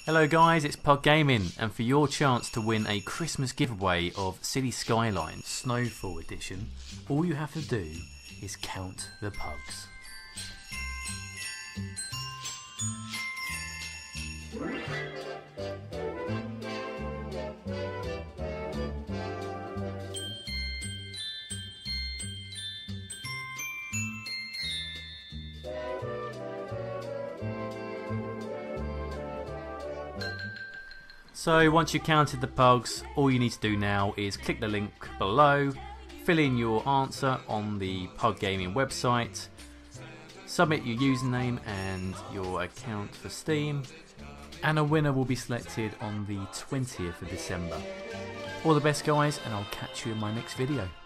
Hello guys, it's Pug Gaming, and for your chance to win a Christmas giveaway of Cities Skylines Snowfall Edition, all you have to do is count the pugs. So once you've counted the pugs, all you need to do now is click the link below, fill in your answer on the Pug Gaming website, submit your username and your account for Steam, and a winner will be selected on the 20th of December. All the best guys, and I'll catch you in my next video.